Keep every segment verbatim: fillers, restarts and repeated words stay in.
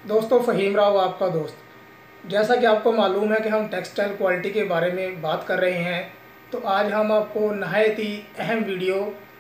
दोस्तों, फ़हीम राव आपका दोस्त। जैसा कि आपको मालूम है कि हम टेक्सटाइल क्वालिटी के बारे में बात कर रहे हैं, तो आज हम आपको नहायत ही अहम वीडियो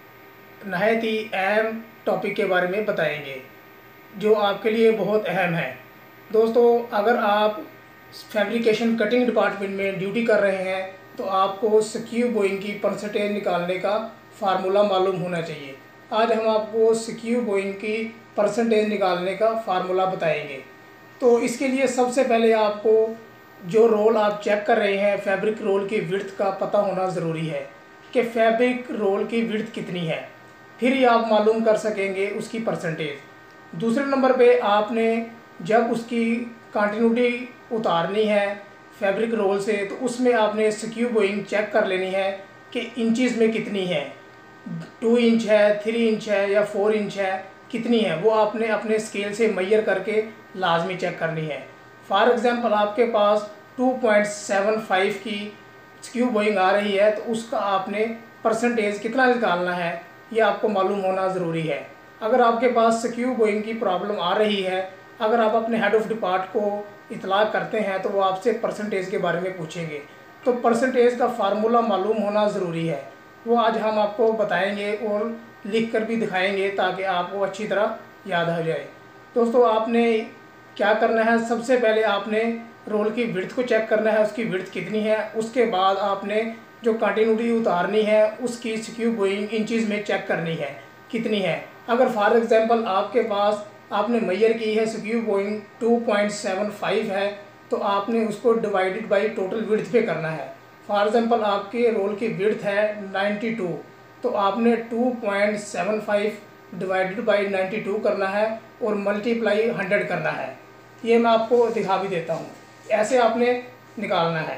नहायत ही अहम टॉपिक के बारे में बताएंगे जो आपके लिए बहुत अहम है। दोस्तों, अगर आप फैब्रिकेशन कटिंग डिपार्टमेंट में ड्यूटी कर रहे हैं तो आपको स्क्यू बोइंग की परसेंटेज निकालने का फार्मूला मालूम होना चाहिए। आज हम आपको स्क्यू बोइंग की परसेंटेज निकालने का फार्मूला बताएंगे। तो इसके लिए सबसे पहले आपको जो रोल आप चेक कर रहे हैं, फैब्रिक रोल की विड्थ का पता होना ज़रूरी है कि फैब्रिक रोल की विड्थ कितनी है, फिर ही आप मालूम कर सकेंगे उसकी परसेंटेज। दूसरे नंबर पे आपने जब उसकी कंटिन्यूटी उतारनी है फैब्रिक रोल से, तो उसमें आपने स्क्यू बोइंग चेक कर लेनी है कि इंचज़ में कितनी है, टू इंच है, थ्री इंच है या फोर इंच है, कितनी है, वो आपने अपने स्केल से मेजर करके लाजमी चेक करनी है। फॉर एग्ज़ाम्पल आपके पास टू पॉइंट सेवन फाइव की स्क्यू बोइंग आ रही है, तो उसका आपने परसेंटेज कितना निकालना है ये आपको मालूम होना ज़रूरी है। अगर आपके पास स्क्यू बोइंग की प्रॉब्लम आ रही है, अगर आप अपने हेड ऑफ डिपार्ट को इतला करते हैं तो वो आपसे परसेंटेज के बारे में पूछेंगे, तो परसेंटेज का फार्मूला मालूम होना ज़रूरी है। वो आज हम आपको बताएंगे और लिख कर भी दिखाएंगे ताकि आपको अच्छी तरह याद आ जाए। दोस्तों, आपने क्या करना है, सबसे पहले आपने रोल की विड्थ को चेक करना है, उसकी विड्थ कितनी है। उसके बाद आपने जो कंटिन्यूटी उतारनी है उसकी स्क्यू बोइंग इंचज़ में चेक करनी है कितनी है। अगर फॉर एग्ज़ाम्पल आपके पास आपने मेजर की है skew bowing two point seven five है, तो आपने उसको डिवाइडेड बाई टोटल विड्थ पे करना है। फॉर एग्ज़ाम्पल आपके रोल की विड्थ है नाइन्टी टू, तो आपने two point seven five divided by ninety two करना है और मल्टीप्लाई हंड्रेड करना है। ये मैं आपको दिखा भी देता हूँ, ऐसे आपने निकालना है।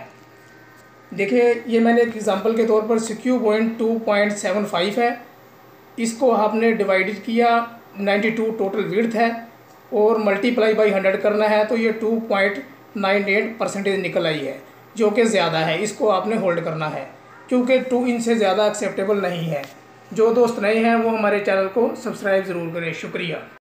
देखिए, ये मैंने एक एग्जांपल के तौर पर skew bowing two point seven five है, इसको आपने डिवाइडेड किया, नाइन्टी टू टोटल विड्थ है और मल्टीप्लाई बाई हंड्रेड करना है, तो ये two point nine eight percentage निकल आई है, जो कि ज़्यादा है। इसको आपने होल्ड करना है क्योंकि टू इंच से ज़्यादा एक्सेप्टेबल नहीं है। जो दोस्त नए हैं वो हमारे चैनल को सब्सक्राइब ज़रूर करें। शुक्रिया।